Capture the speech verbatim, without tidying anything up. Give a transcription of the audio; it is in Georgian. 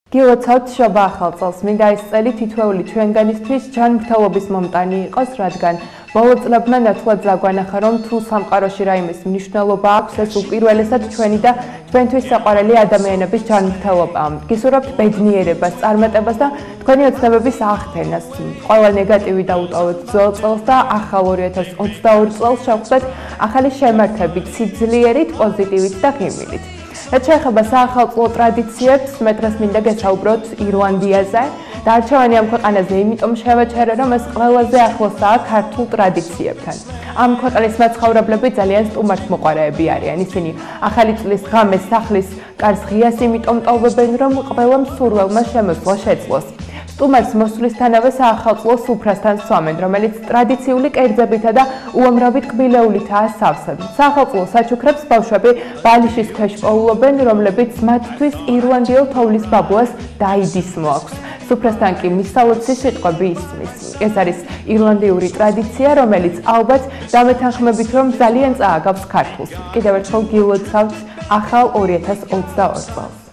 გილოცავთ შობა ახალ წელს, მინდა ეს წელი თითოეული ჩვენგანისთვის ჯანმრთელობის მომტანი იყოს, რადგან ბოლო წლებმა ნათლად დაგვანახა, რომ თუ სამყაროში რაიმეს მნიშვნელობა აქვს, ეს უპირველესად ჩვენი და ჩვენთვის საყვარელი ადამიანების ჯანმრთელობაა. გისურვებთ ბედნიერებას, წარმატებას და თქვენი ოცნებების აღდგენას. ყველა ნეგატივი დაუტოვეთ ძველ წელს და ახალ ორი ათას ოცდაორი წელს შევხვდეთ ახალი შემართებით, სიძლიერით, პოზიტივით და ღიმილით. რაც შეეხება საახალწლო ტრადიციებს, მე დღეს მინდა გესაუბროთ ირლანდიაზე და არჩევანი ამ ქვეყანაზე იმიტომ შევაჩერე, რომ ეს ყველაზე ახლოსაა ქართულ ტრადიციებთან. ამ ქვეყნის მაცხოვრებლები ძალიან სტუმართმოყვარეები არიან. ისინი ახალი წლის ღამეს სახლის კარს ღიას იმიტომ ტოვებენ, რომ ყველამ სურველმა შემოსვლა შეძლოს. სტუმარს მოსვლისთანავე საახალწლოს სუფრასთან სვამენ, რომელიც ტრადიციული კერძებითა და უამრავი ტკბილეულითაა სავსე. საახალწლო საჩუქრებს ბავშვები ბალიშის ქვეშ პოულობენ, რომლებიც მათთვის ირლანდიელ თოვლის ბაბუას დაიდის მოაქვს. სუფრასთან კი მისალოცი სიტყვები ისმის. ეს არის ირლანდიური ტრადიცია, რომელიც ალბათ დამეთანხმებით, რომ ძალიან წააგავს ქართულს. კიდევ ერთხელ გილოცავთ ახალ ორი ათას ოცდაორ წელს.